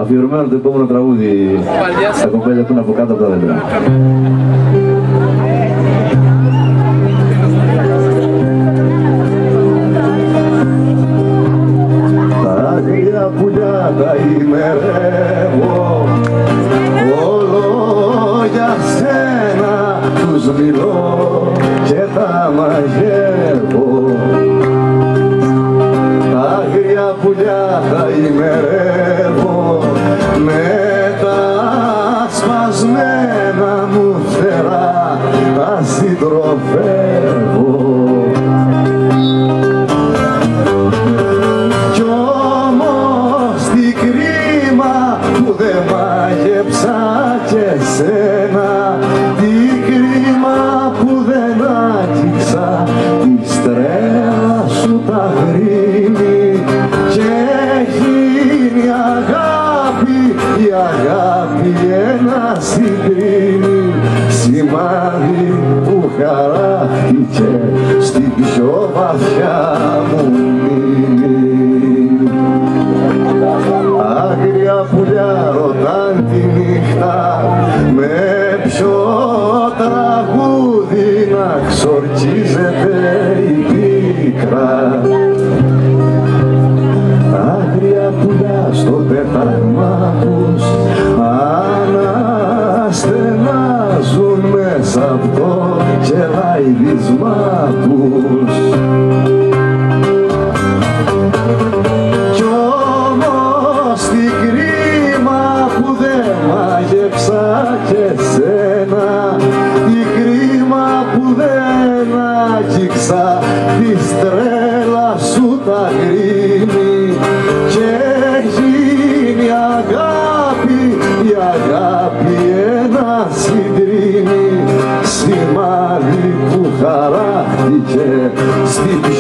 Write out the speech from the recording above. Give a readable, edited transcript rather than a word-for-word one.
Αφιερωμένο το επόμενο τραγούδι στα κοπέλια που είναι από κάτω από τα δέντρα. Τα άγρια πουλιά τα ημερεύω, όλο για σένα τους μιλώ και τα μαγεύω. Τα άγρια πουλιά τα ημερεύω, με τα σπασμένα μου φτερά τα συντροφεύω. Κι όμως τι κρίμα που δεν μάγεψα και σένα, τι κρίμα που δεν άγγιξα τη στρέλα σου τα γρήμη και γίνει η αγάπη ένα συγκρίνει, σημάδι που χαράχτηκε στην πιο βαθιά μου μνήμη. Άγρια πουλιά ρωτάν τη νύχτα, με ποιο τραγούδι να ξορκίζεται η πίκρα. Άγρια πουλιά στο πέταγμα τους αναστενάζουν μέσα από το κελαϊδισμά τους. Κι όμως τι κρίμα που δεν μάγεψα και σένα, τι κρίμα που δεν άγγιξα τη στρέλα σου τα γρήμη και γίνει η αγάπη ένα συντρίμι, σημάδι που χαράχτηκε στην